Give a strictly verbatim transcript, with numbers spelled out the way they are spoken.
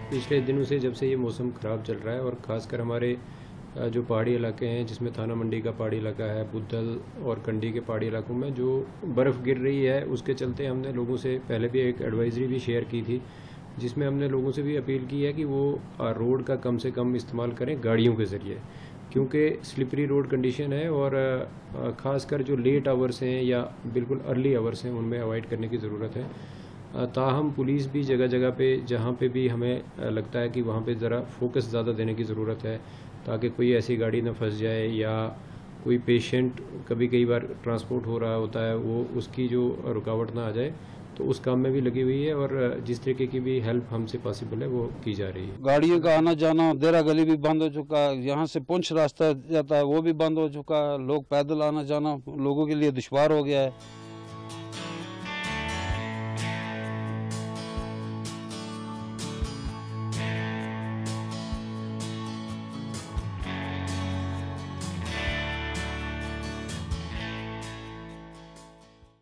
पिछले दिनों से जब से ये मौसम ख़राब चल रहा है और ख़ासकर हमारे अ, जो पहाड़ी इलाके हैं जिसमें थाना मंडी का पहाड़ी इलाका है, बुद्धल और कंडी के पहाड़ी इलाकों में जो बर्फ़ गिर रही है, उसके चलते हमने लोगों से पहले भी एक एडवाइज़री भी शेयर की थी, जिसमें हमने लोगों से भी अपील की है कि वो अ, रोड का कम से कम इस्तेमाल करें गाड़ियों के ज़रिए, क्योंकि स्लिपरी रोड कंडीशन है और अ, ख़ासकर जो लेट आवर्स हैं या बिल्कुल अर्ली आवर्स हैं, उनमें अवॉइड करने की ज़रूरत है। अ, ताहम पुलिस भी जगह जगह पे जहाँ पे भी हमें अ, लगता है कि वहाँ पे ज़रा फोकस ज़्यादा देने की ज़रूरत है, ताकि कोई ऐसी गाड़ी ना फंस जाए या कोई पेशेंट कभी कई बार ट्रांसपोर्ट हो रहा होता है वो उसकी जो रुकावट ना आ जाए, तो उस काम में भी लगी हुई है और जिस तरीके की भी हेल्प हमसे पॉसिबल है वो की जा रही है। गाड़ियों का आना जाना, देरा गली भी बंद हो चुका है, यहाँ से पुंछ रास्ता जाता है वो भी बंद हो चुका है, लोग पैदल आना जाना लोगों के लिए दुश्वार हो गया है।